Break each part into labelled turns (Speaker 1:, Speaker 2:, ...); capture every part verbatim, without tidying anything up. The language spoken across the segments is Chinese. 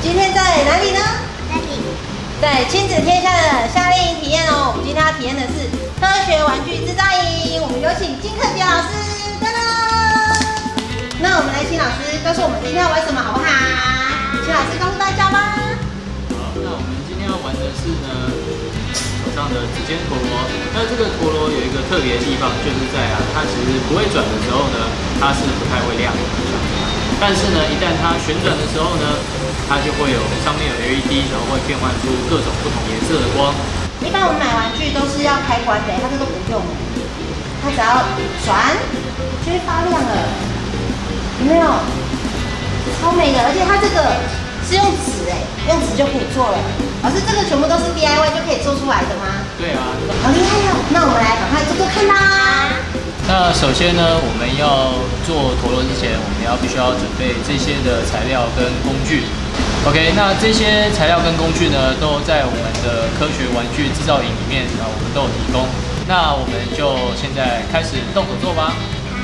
Speaker 1: 今天在哪里呢？
Speaker 2: 这里。
Speaker 1: 在亲子天下的夏令营体验哦。我们今天要体验的是科学玩具制造营。我们有请金克杰老师，噔噔。那我们来请老师告诉我们今天要玩什么，好不好？请老师告诉大家吧。
Speaker 3: 好，那我们今天要玩的是呢手上的指尖陀螺。那这个陀螺有一个特别的地方，就是在啊，它其实不会转的时候呢，它是不太会亮的。但是呢，一旦它旋转的时候呢，它就会有上面有 L E D， 然后会变换出各种不同颜色的光。
Speaker 1: 一般我们买玩具都是要开关的，它这个不用，它只要转就会发亮了，有没有？超美的，而且它这个是用纸哎，用纸就可以做了。老师，这个全部都是 D I Y 就可以做出来的吗？
Speaker 3: 对啊。
Speaker 1: 好厉害哦！那我们来赶快做做看吧。
Speaker 3: 那首先呢，我们要做陀螺之前，我们要必须要准备这些的材料跟工具。OK， 那这些材料跟工具呢，都在我们的科学玩具制造营里面啊，我们都有提供。那我们就现在开始动手做吧。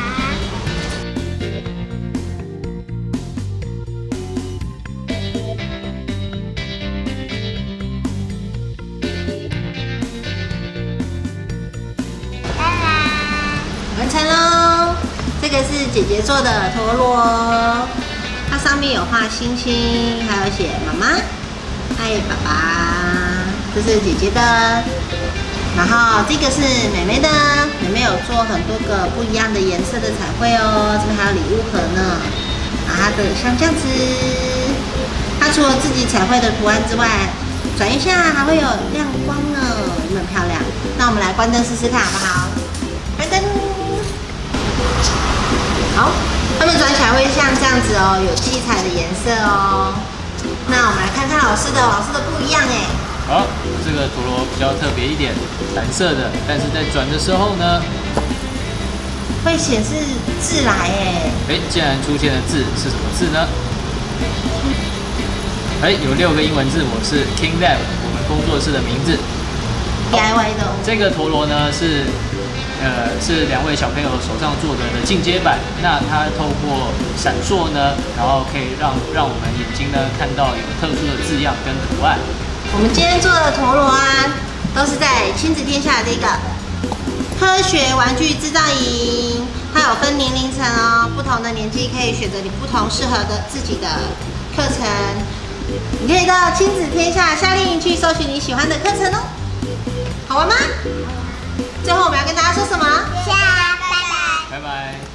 Speaker 1: 完成喽！这个是姐姐做的陀螺，它上面有画星星，还有写妈妈，还有爸爸，这是姐姐的。然后这个是妹妹的，妹妹有做很多个不一样的颜色的彩绘哦。这边还有礼物盒呢，把它的像这样子。它除了自己彩绘的图案之外，转一下还会有亮光呢，有没有漂亮？那我们来关灯试试看好不好？关灯。好，它们转起来会像这样子哦，有七彩的颜色哦。那我们来看看老师的，老师的不一样哎。
Speaker 3: 好，这个陀螺比较特别一点，蓝色的，但是在转的时候呢，
Speaker 1: 会显示字来哎。
Speaker 3: 哎，竟然出现的字是什么字呢？哎，有六个英文字母是 King Lab， 我们工作室的名字。
Speaker 1: D I Y 的。
Speaker 3: 这个陀螺呢是。呃，是两位小朋友手上做的的进阶版。那它透过闪烁呢，然后可以让让我们眼睛呢看到有特殊的字样跟图案。
Speaker 1: 我们今天做的陀螺啊，都是在亲子天下的这个科学玩具制造营，它有分年龄层哦，不同的年纪可以选择你不同适合的自己的课程。你可以到亲子天下夏令营去搜寻你喜欢的课程哦，好玩吗？最后我们要跟大家说什么？
Speaker 2: 下，拜拜。
Speaker 3: 拜拜。